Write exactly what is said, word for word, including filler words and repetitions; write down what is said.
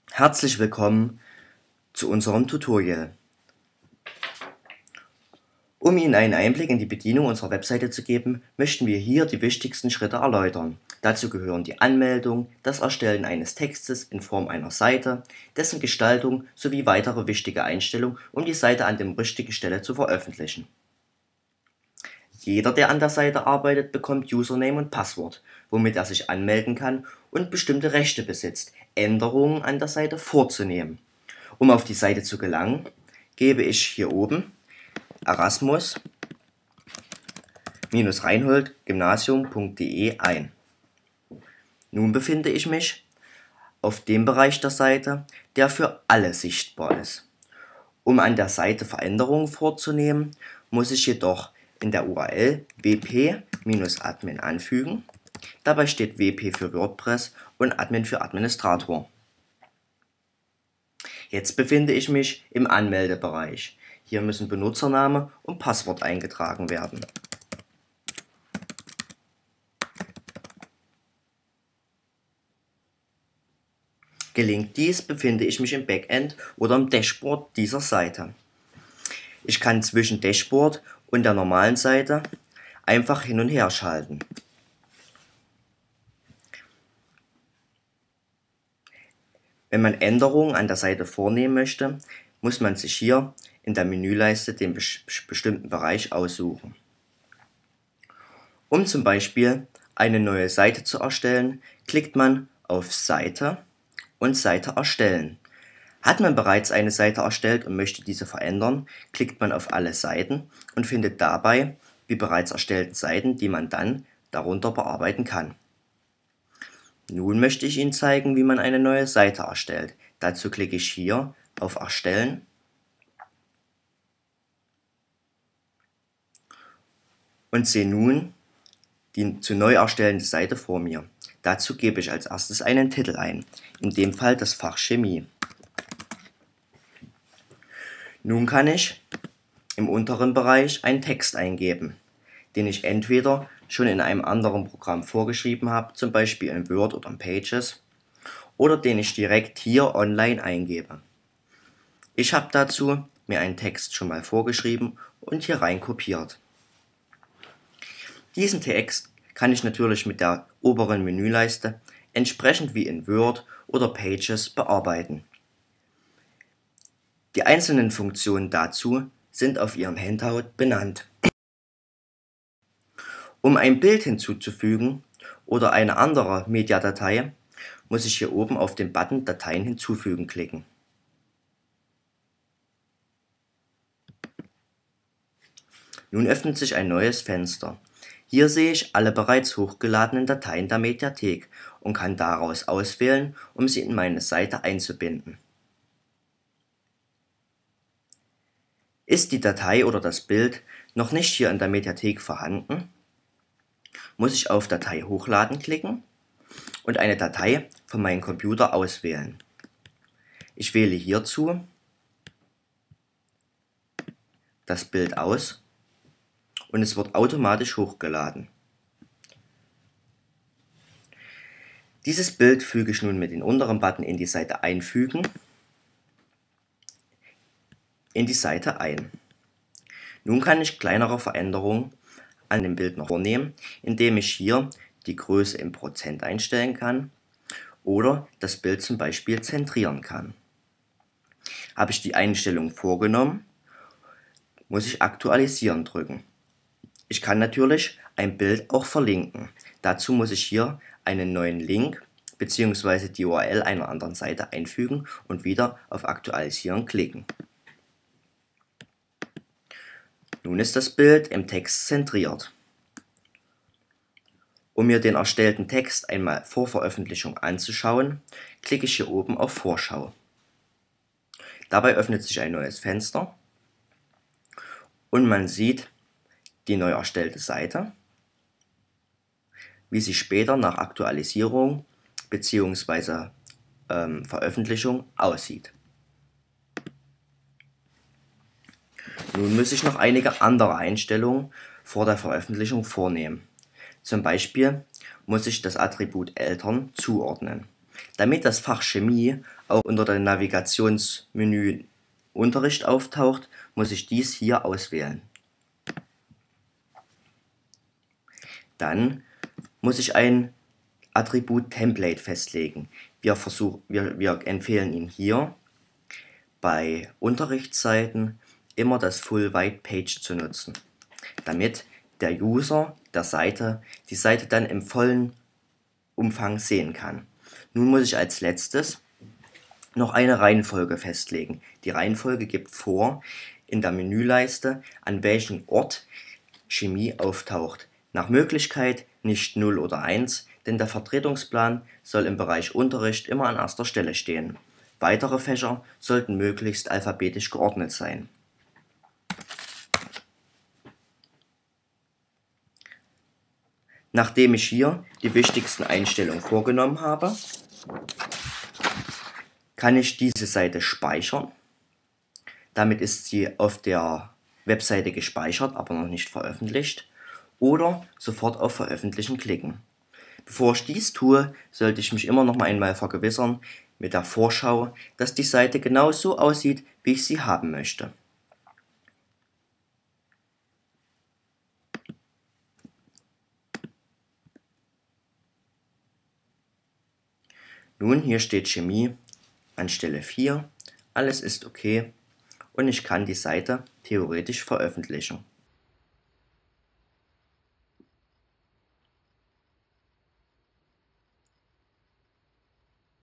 Herzlich willkommen zu unserem Tutorial. Um Ihnen einen Einblick in die Bedienung unserer Webseite zu geben, möchten wir hier die wichtigsten Schritte erläutern. Dazu gehören die Anmeldung, das Erstellen eines Textes in Form einer Seite, dessen Gestaltung sowie weitere wichtige Einstellungen, um die Seite an der richtigen Stelle zu veröffentlichen. Jeder, der an der Seite arbeitet, bekommt Username und Passwort, womit er sich anmelden kann und bestimmte Rechte besitzt, Änderungen an der Seite vorzunehmen. Um auf die Seite zu gelangen, gebe ich hier oben erasmus-reinhold gymnasium punkt de ein. Nun befinde ich mich auf dem Bereich der Seite, der für alle sichtbar ist. Um an der Seite Veränderungen vorzunehmen, muss ich jedoch in der U R L wp-admin anfügen. Dabei steht W P für WordPress und Admin für Administrator. Jetzt befinde ich mich im Anmeldebereich. Hier müssen Benutzername und Passwort eingetragen werden. Gelingt dies, befinde ich mich im Backend oder im Dashboard dieser Seite. Ich kann zwischen Dashboard und der normalen Seite einfach hin und her schalten. Wenn man Änderungen an der Seite vornehmen möchte, muss man sich hier in der Menüleiste den bestimmten Bereich aussuchen. Um zum Beispiel eine neue Seite zu erstellen, klickt man auf Seite und Seite erstellen. Hat man bereits eine Seite erstellt und möchte diese verändern, klickt man auf alle Seiten und findet dabei die bereits erstellten Seiten, die man dann darunter bearbeiten kann. Nun möchte ich Ihnen zeigen, wie man eine neue Seite erstellt. Dazu klicke ich hier auf Erstellen und sehe nun die zu neu erstellende Seite vor mir. Dazu gebe ich als erstes einen Titel ein, in dem Fall das Fach Chemie. Nun kann ich im unteren Bereich einen Text eingeben, den ich entweder schon in einem anderen Programm vorgeschrieben habe, zum Beispiel in Word oder in Pages, oder den ich direkt hier online eingebe. Ich habe dazu mir einen Text schon mal vorgeschrieben und hier rein kopiert. Diesen Text kann ich natürlich mit der oberen Menüleiste entsprechend wie in Word oder Pages bearbeiten. Die einzelnen Funktionen dazu sind auf Ihrem Handout benannt. Um ein Bild hinzuzufügen oder eine andere Mediadatei, muss ich hier oben auf den Button Dateien hinzufügen klicken. Nun öffnet sich ein neues Fenster. Hier sehe ich alle bereits hochgeladenen Dateien der Mediathek und kann daraus auswählen, um sie in meine Seite einzubinden. Ist die Datei oder das Bild noch nicht hier in der Mediathek vorhanden, muss ich auf Datei hochladen klicken und eine Datei von meinem Computer auswählen. Ich wähle hierzu das Bild aus und es wird automatisch hochgeladen. Dieses Bild füge ich nun mit dem unteren Button in die Seite Einfügen in die Seite ein. Nun kann ich kleinere Veränderungen an dem Bild noch vornehmen, indem ich hier die Größe in Prozent einstellen kann oder das Bild zum Beispiel zentrieren kann. Habe ich die Einstellung vorgenommen, muss ich Aktualisieren drücken. Ich kann natürlich ein Bild auch verlinken. Dazu muss ich hier einen neuen Link bzw. die U R L einer anderen Seite einfügen und wieder auf Aktualisieren klicken. Nun ist das Bild im Text zentriert. Um mir den erstellten Text einmal vor Veröffentlichung anzuschauen, klicke ich hier oben auf Vorschau. Dabei öffnet sich ein neues Fenster und man sieht die neu erstellte Seite, wie sie später nach Aktualisierung bzw. ähm, Veröffentlichung aussieht. Nun muss ich noch einige andere Einstellungen vor der Veröffentlichung vornehmen. Zum Beispiel muss ich das Attribut Eltern zuordnen. Damit das Fach Chemie auch unter dem Navigationsmenü Unterricht auftaucht, muss ich dies hier auswählen. Dann muss ich ein Attribut Template festlegen. Wir, versuch, wir, wir empfehlen Ihnen hier bei Unterrichtsseiten immer das Full White Page zu nutzen, damit der User der Seite die Seite dann im vollen Umfang sehen kann. Nun muss ich als letztes noch eine Reihenfolge festlegen. Die Reihenfolge gibt vor in der Menüleiste, an welchem Ort Chemie auftaucht. Nach Möglichkeit nicht null oder eins, denn der Vertretungsplan soll im Bereich Unterricht immer an erster Stelle stehen. Weitere Fächer sollten möglichst alphabetisch geordnet sein. Nachdem ich hier die wichtigsten Einstellungen vorgenommen habe, kann ich diese Seite speichern. Damit ist sie auf der Webseite gespeichert, aber noch nicht veröffentlicht. Oder sofort auf Veröffentlichen klicken. Bevor ich dies tue, sollte ich mich immer noch mal einmal vergewissern mit der Vorschau, dass die Seite genau so aussieht, wie ich sie haben möchte. Nun, hier steht Chemie an Stelle vier, alles ist okay und ich kann die Seite theoretisch veröffentlichen.